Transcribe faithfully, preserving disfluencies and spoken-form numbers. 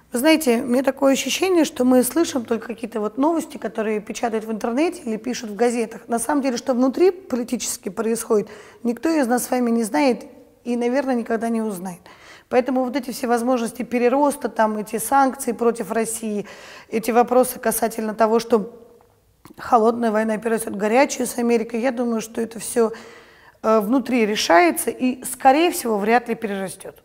Вы знаете, у меня такое ощущение, что мы слышим только какие-то вот новости, которые печатают в интернете или пишут в газетах. На самом деле, что внутри политически происходит, никто из нас с вами не знает и, наверное, никогда не узнает. Поэтому вот эти все возможности перероста, там, эти санкции против России, эти вопросы касательно того, что холодная война перерастет в горячую с Америкой, я думаю, что это все э, внутри решается и, скорее всего, вряд ли перерастет.